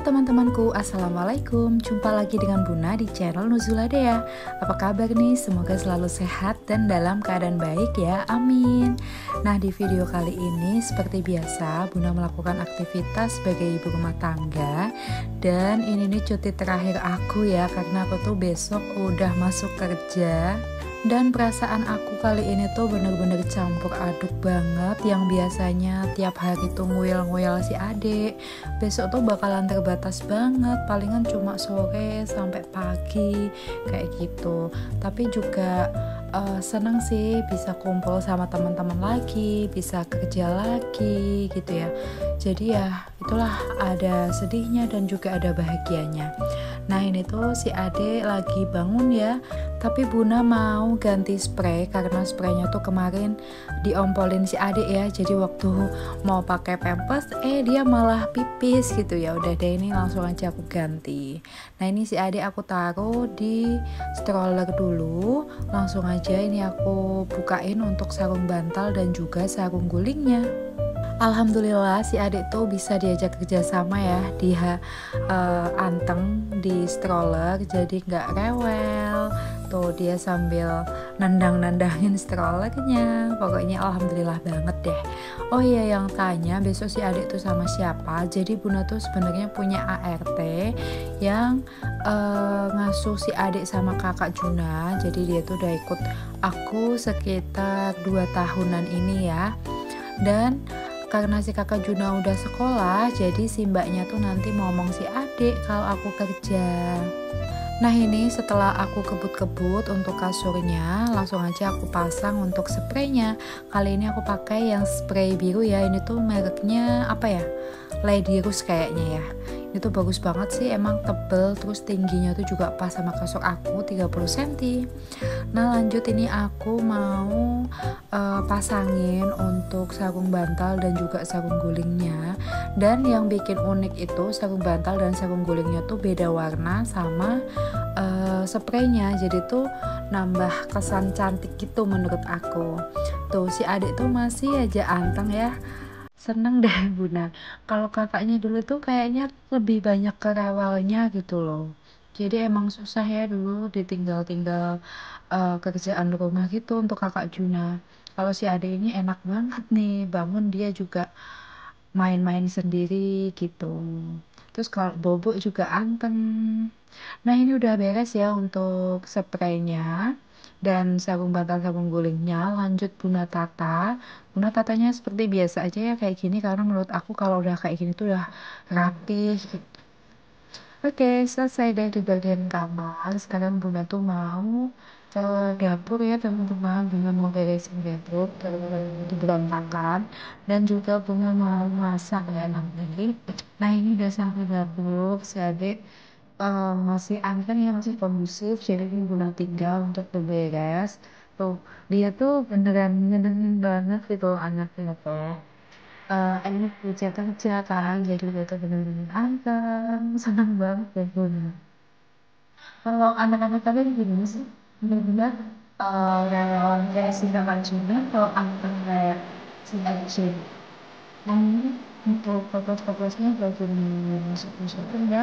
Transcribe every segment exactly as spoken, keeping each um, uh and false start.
teman-temanku, assalamualaikum. Jumpa lagi dengan Buna di channel Nuzula Dea. Apa kabar nih? Semoga selalu sehat dan dalam keadaan baik ya, amin. Nah, di video kali ini seperti biasa Buna melakukan aktivitas sebagai ibu rumah tangga. Dan ini nih cuti terakhir aku ya, karena aku tuh besok udah masuk kerja. Dan perasaan aku kali ini tuh bener-bener campur aduk banget. Yang biasanya tiap hari tuh nguyel-nguyel si adik, besok tuh bakalan terbatas banget, palingan cuma sore sampai pagi kayak gitu. Tapi juga uh, seneng sih bisa kumpul sama teman-teman lagi, bisa kerja lagi gitu ya. Jadi ya itulah, ada sedihnya dan juga ada bahagianya. Nah, ini tuh si adik lagi bangun ya, tapi Buna mau ganti spray karena spraynya tuh kemarin diompolin si adik ya. Jadi waktu mau pakai pampers, eh dia malah pipis gitu ya. Udah deh, ini langsung aja aku ganti. Nah, ini si adik aku taruh di stroller dulu. Langsung aja ini aku bukain untuk sarung bantal dan juga sarung gulingnya. Alhamdulillah si adik tuh bisa diajak kerjasama ya, dia uh, anteng di stroller jadi nggak rewel. Tuh dia sambil nendang-nendangin strollernya. Pokoknya alhamdulillah banget deh. Oh iya, yang tanya besok si adik tuh sama siapa? Jadi Bunda tuh sebenarnya punya A R T yang uh, ngasuh si adik sama kakak Juna. Jadi dia tuh udah ikut aku sekitar dua tahunan ini ya. Dan karena si kakak Juna udah sekolah, jadi si mbaknya tuh nanti ngomong si adik kalau aku kerja. Nah, ini setelah aku kebut-kebut untuk kasurnya, langsung aja aku pasang untuk spraynya. Kali ini aku pakai yang spray biru ya. Ini tuh mereknya apa ya? Ladyros kayaknya ya. Itu bagus banget sih, emang tebel, terus tingginya tuh juga pas sama kasur aku, tiga puluh sentimeter. Nah, lanjut ini aku mau uh, pasangin untuk sarung bantal dan juga sarung gulingnya. Dan yang bikin unik itu sarung bantal dan sarung gulingnya tuh beda warna sama uh, spraynya. Jadi tuh nambah kesan cantik gitu menurut aku. Tuh si adik tuh masih aja anteng ya. Seneng deh Bunda. Kalau kakaknya dulu tuh kayaknya lebih banyak kerewelnya gitu loh. Jadi emang susah ya dulu ditinggal-tinggal uh, kerjaan rumah gitu untuk kakak Juna. Kalau si adik ini enak banget nih, bangun dia juga main-main sendiri gitu. Terus kalau bobok juga anteng. Nah, ini udah beres ya untuk spraynya dan sarung bantal sarung gulingnya. Lanjut Bunda tata. Bunda tatanya seperti biasa aja ya kayak gini, karena menurut aku kalau udah kayak gini tuh udah rapih. Oke, selesai dari bagian kamar. Sekarang Bunda tuh mau ke dapur ya teman-teman. Bunda mau beresin dapur, terus berantakan, dan juga Bunda mau masak ya nanti. Nah, ini udah sampai dapur, si adik uh, masih anteng ya, masih kondusif. Jadi Bunda tinggal untuk beberes. Tuh, dia tuh beneran nyenengin banget gitu anaknya tuh. Uh, ini kerja kerja kan, jadi dia tuh bener-bener anteng, senang banget ya Bunda. Kalau anak-anak kalian gimana sih? Bener-bener uh, relawan kayak si kakak Juna atau anteng kayak si Aceh? Nah, ini untuk fokus-fokusnya bagi masuk-masukkan ya,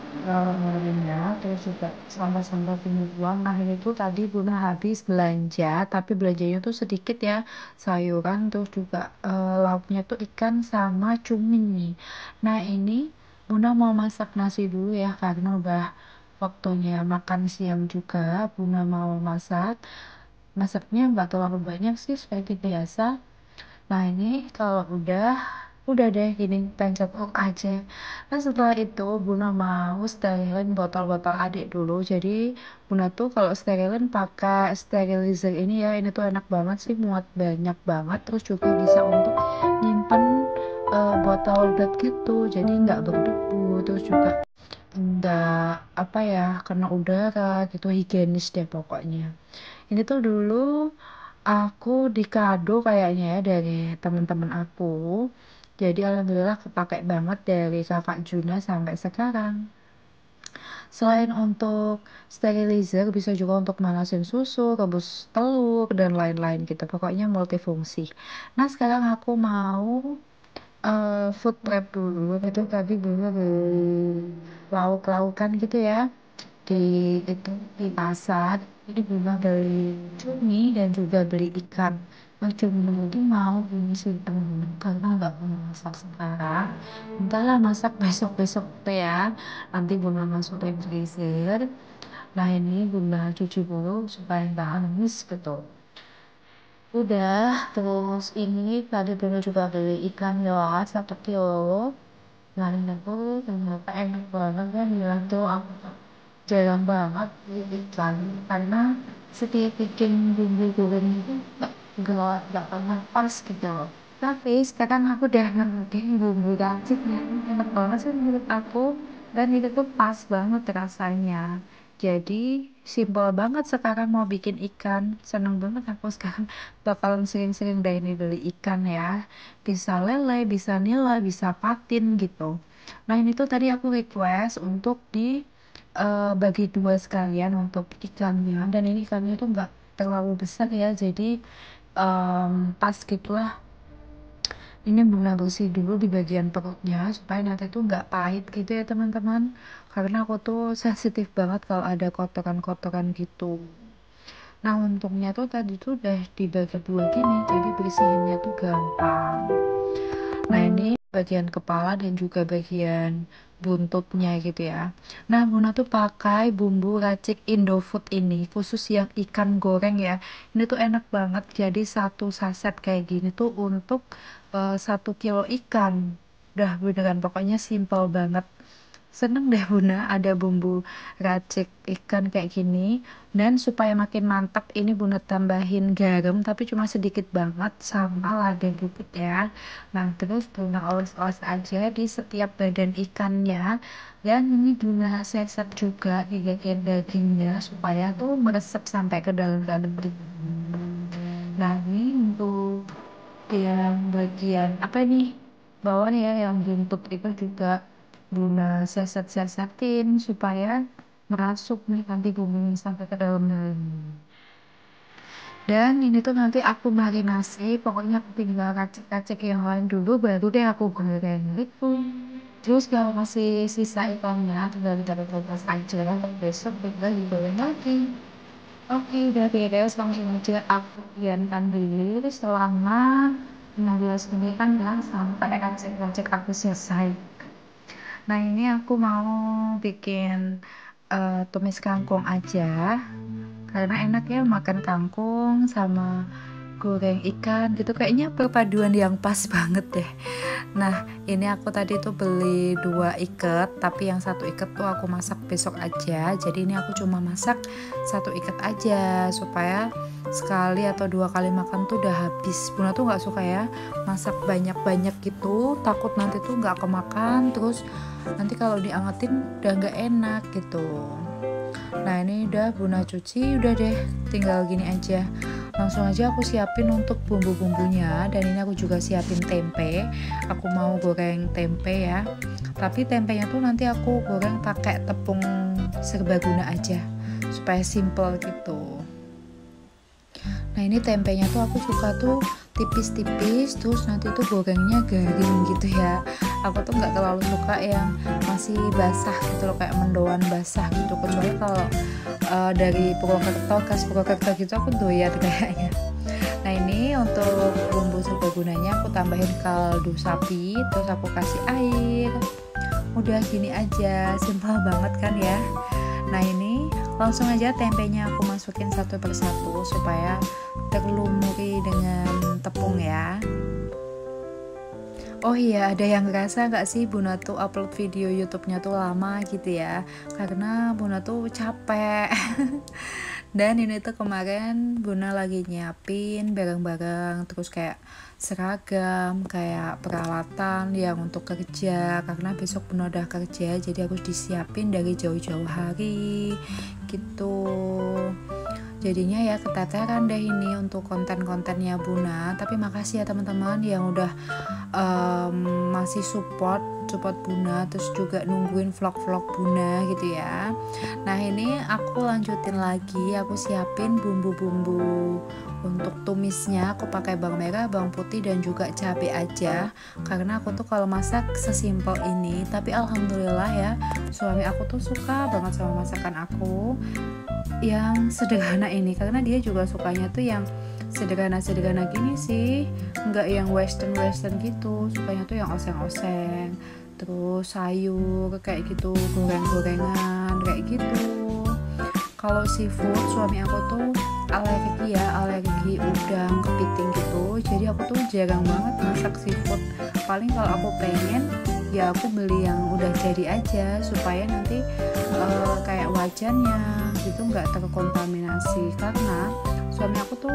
ya, terus juga sampah-sampah pindah buang. Nah, ini tuh tadi Bunda habis belanja, tapi belanjanya tuh sedikit ya, sayuran, terus juga uh, lauknya tuh ikan sama cumi. Nah, ini Bunda mau masak nasi dulu ya, karena udah waktunya makan siang juga. Bunda mau masak, masaknya nggak terlalu banyak sih, seperti biasa. Nah, ini kalau udah udah deh gini pencet aja. Nah, setelah itu Bunda mau sterilin botol-botol adik dulu. Jadi Bunda tuh kalau sterilin pakai sterilizer ini ya. Ini tuh enak banget sih, muat banyak banget, terus juga bisa untuk nyimpen uh, botol obat gitu. Jadi nggak berdebu, terus juga nggak apa ya, kena udara gitu, higienis deh pokoknya. Ini tuh dulu aku dikado kayaknya ya dari teman-teman aku. Jadi alhamdulillah kepake banget dari kakak Juna sampai sekarang. Selain untuk sterilizer, bisa juga untuk manasin susu, rebus telur, dan lain-lain gitu. Pokoknya multifungsi. Nah, sekarang aku mau eh, food prep dulu. Itu tadi Bunda beli lauk-laukan gitu ya di itu di pasar. Jadi Bunda beli cumi dan juga beli ikan. Nah, cumi itu mau Bunda simpen dulu karena nggak mau masak sekarang. Entahlah masak besok-besok tuh ya. Nanti Bunda masukin freezer. Nah ini Bunda cuci dulu supaya nggak hangus gitu. Udah, terus ini tadi Bunda juga beli ikan ya satu kilo. Nah ini tuh ternyata enak banget kan ya tuh aku jarang banget beli ikan karena setiap bikin bumbu goreng itu nggak nggak nggak pernah pas gitu loh. Tapi sekarang aku udah ngerti bumbu racik yang enak banget sih menurut aku, dan itu tuh pas banget rasanya. Jadi simpel banget sekarang mau bikin ikan. Seneng banget aku sekarang bakalan sering-sering deh ini beli ikan ya. Bisa lele, bisa nila, bisa patin gitu. Nah ini tuh tadi aku request untuk di eh, bagi dua sekalian untuk ikannya, dan ini ikannya tuh nggak terlalu besar ya, jadi em, pas gitulah. Ini Bunda bersih dulu di bagian perutnya supaya nanti tuh nggak pahit gitu ya teman-teman, karena aku tuh sensitif banget kalau ada kotoran-kotoran gitu. Nah untungnya tuh tadi tuh udah dibagi dua gini, jadi bersihinnya tuh gampang. Nah ini bagian kepala dan juga bagian buntutnya gitu ya. Nah Bunda tuh pakai bumbu racik Indofood ini khusus yang ikan goreng ya. Ini tuh enak banget, jadi satu saset kayak gini tuh untuk eh, satu kilo ikan. Udah beneran pokoknya simple banget. Seneng deh Bunda ada bumbu racik ikan kayak gini. Dan supaya makin mantap ini Bunda tambahin garam tapi cuma sedikit banget sama lada dikit ya. Nah terus Bunda oles-oles aja di setiap badan ikannya. Dan ini Bunda seset juga di bagian dagingnya supaya tuh meresap sampai ke dalam-dalam. Nah ini untuk yang bagian apa nih bawah nih ya, yang buntut itu juga Bunda seset-sesetin supaya merasuk nih nanti bumbunya sampai ke dalam dalam. Dan ini tuh nanti aku marinasi, pokoknya aku tinggal racik-racik yang lain dulu baru deh aku goreng gitu. Terus kalau masih sisa ikannya tinggal ditaruh kulkas aja, besok tinggal digoreng lagi. Oke, udah beres, langsung aja aku biarkan dulu selama lima belas menitan ya sampai racik-racik aku selesai. Nah ini aku mau bikin eh, tumis kangkung aja karena enak ya makan kangkung sama goreng ikan gitu, kayaknya perpaduan yang pas banget deh. Nah ini aku tadi tuh beli dua ikat, tapi yang satu ikat tuh aku masak besok aja, jadi ini aku cuma masak satu ikat aja supaya sekali atau dua kali makan tuh udah habis. Bunda tuh nggak suka ya masak banyak-banyak gitu, takut nanti tuh nggak kemakan, terus nanti kalau diangetin udah nggak enak gitu. Nah ini udah Bunda cuci, udah deh tinggal gini aja, langsung aja aku siapin untuk bumbu-bumbunya. Dan ini aku juga siapin tempe, aku mau goreng tempe ya, tapi tempenya tuh nanti aku goreng pakai tepung serbaguna aja supaya simple gitu. Nah ini tempenya tuh aku suka tuh tipis-tipis, terus nanti tuh gorengnya garing gitu ya. Aku tuh nggak terlalu suka yang masih basah gitu loh, kayak mendoan basah gitu, kecuali kalau uh, dari Purwokerto, khas Purwokerto gitu aku doyan kayaknya. Nah ini untuk bumbu serbagunanya aku tambahin kaldu sapi, terus aku kasih air. Udah gini aja, simpel banget kan ya. Nah ini langsung aja tempenya aku masukin satu persatu supaya terlumuri dengan tepung ya. Oh iya, ada yang ngerasa nggak sih Bunda tuh upload video YouTube-nya tuh lama gitu ya? Karena Bunda tuh capek. Dan ini tuh kemarin Bunda lagi nyiapin barang-barang, terus kayak seragam, kayak peralatan yang untuk kerja, karena besok Bunda udah kerja, jadi harus disiapin dari jauh-jauh hari gitu. Jadinya ya keteteran deh ini untuk konten-kontennya Bunda. Tapi makasih ya teman-teman yang udah um, masih support support-support Bunda, terus juga nungguin vlog-vlog Bunda gitu ya. Nah ini aku lanjutin lagi, aku siapin bumbu-bumbu. Untuk tumisnya aku pakai bawang merah, bawang putih dan juga cabai aja. Karena aku tuh kalau masak sesimpel ini, tapi alhamdulillah ya, suami aku tuh suka banget sama masakan aku yang sederhana ini, karena dia juga sukanya tuh yang sederhana-sederhana gini sih, nggak yang western-western gitu, sukanya tuh yang oseng-oseng, terus sayur kayak gitu, goreng-gorengan kayak gitu. Kalau seafood, suami aku tuh alergi ya, alergi udang, kepiting gitu, jadi aku tuh jarang banget masak seafood. Paling kalau aku pengen ya aku beli yang udah jadi aja, supaya nanti uh, kayak wajannya gitu nggak terkontaminasi. Karena suami aku tuh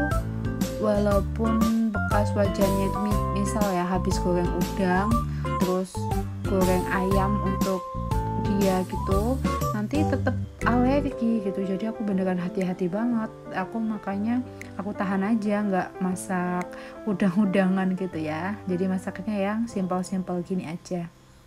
walaupun bekas wajannya itu misal ya habis goreng udang, terus goreng ayam untuk dia gitu, nanti tetap alergi gitu. Jadi aku beneran hati-hati banget, aku makanya aku tahan aja nggak masak udang-udangan gitu ya, jadi masaknya yang simpel-simpel gini aja.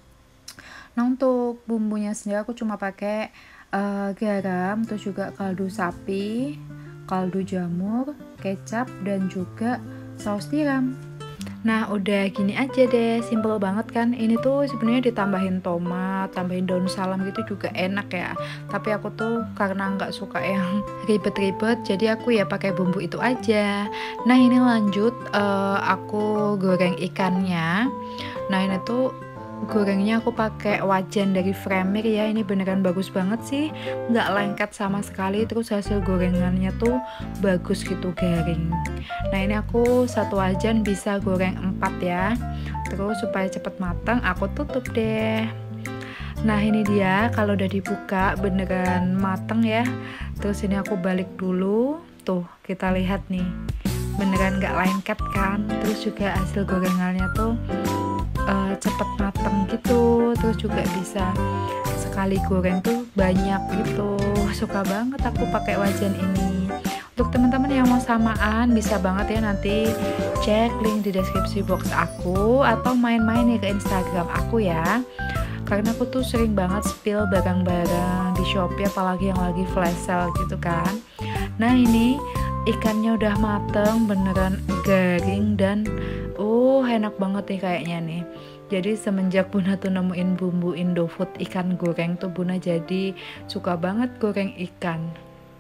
Nah untuk bumbunya sendiri aku cuma pakai uh, garam, terus juga kaldu sapi, kaldu jamur, kecap, dan juga saus tiram. Nah udah gini aja deh, simple banget kan. Ini tuh sebenarnya ditambahin tomat, tambahin daun salam gitu juga enak ya. Tapi aku tuh karena nggak suka yang ribet-ribet, jadi aku ya pakai bumbu itu aja. Nah ini lanjut, uh, aku goreng ikannya. Nah ini tuh gorengnya aku pakai wajan dari Fremir ya, ini beneran bagus banget sih, nggak lengket sama sekali, terus hasil gorengannya tuh bagus gitu, garing. Nah ini aku satu wajan bisa goreng empat ya, terus supaya cepet matang aku tutup deh. Nah ini dia kalau udah dibuka beneran mateng ya. Terus ini aku balik dulu, tuh kita lihat nih, beneran nggak lengket kan, terus juga hasil gorengannya tuh Uh, cepet mateng gitu, terus juga bisa sekali goreng tuh banyak gitu. Suka banget aku pakai wajan ini. Untuk teman-teman yang mau samaan bisa banget ya, nanti cek link di deskripsi box aku atau main-main nih ke Instagram aku ya, karena aku tuh sering banget spill barang-barang di Shopee, apalagi yang lagi flash sale gitu kan. Nah ini ikannya udah mateng, beneran garing dan uh enak banget nih kayaknya nih. Jadi semenjak Bunda tuh nemuin bumbu Indofood ikan goreng tuh Bunda jadi suka banget goreng ikan.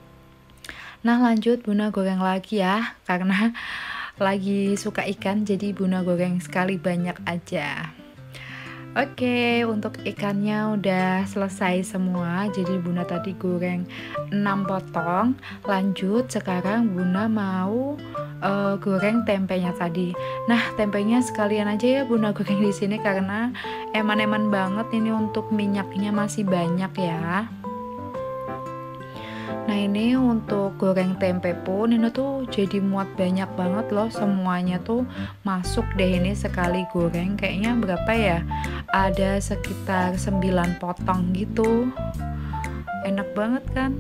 Nah lanjut Bunda goreng lagi ya, karena lagi suka ikan jadi Bunda goreng sekali banyak aja. Oke, untuk ikannya udah selesai semua, jadi Bunda tadi goreng enam potong. Lanjut sekarang Bunda mau uh, goreng tempenya tadi. Nah tempenya sekalian aja ya Bunda goreng di sini karena eman-eman banget ini, untuk minyaknya masih banyak ya. Nah ini untuk goreng tempe pun ini tuh jadi muat banyak banget loh, semuanya tuh masuk deh ini sekali goreng. Kayaknya berapa ya, ada sekitar sembilan potong gitu. Enak banget kan.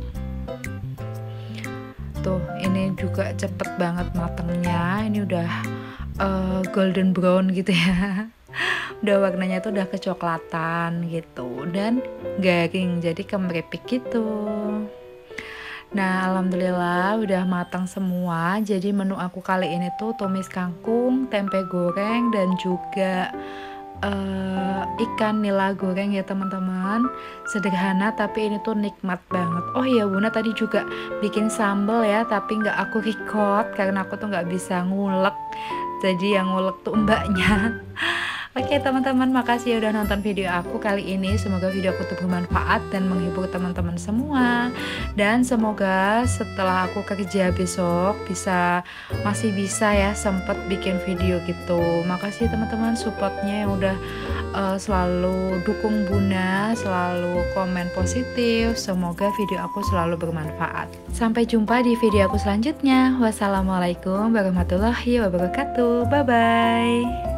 Tuh ini juga cepet banget matangnya, ini udah uh, golden brown gitu ya. Udah warnanya tuh udah kecoklatan gitu dan garing, jadi kemeripik gitu. Nah alhamdulillah udah matang semua. Jadi menu aku kali ini tuh tumis kangkung, tempe goreng, dan juga uh, ikan nila goreng ya teman-teman. Sederhana tapi ini tuh nikmat banget. Oh iya Bunda tadi juga bikin sambal ya, tapi nggak aku record karena aku tuh nggak bisa ngulek, jadi yang ngulek tuh mbaknya. Oke teman-teman, makasih ya udah nonton video aku kali ini. Semoga video aku tuh bermanfaat dan menghibur teman-teman semua. Dan semoga setelah aku kerja besok bisa masih bisa ya sempet bikin video gitu. Makasih teman-teman supportnya yang udah uh, selalu dukung Bunda, selalu komen positif. Semoga video aku selalu bermanfaat. Sampai jumpa di video aku selanjutnya. Wassalamualaikum warahmatullahi wabarakatuh. Bye bye.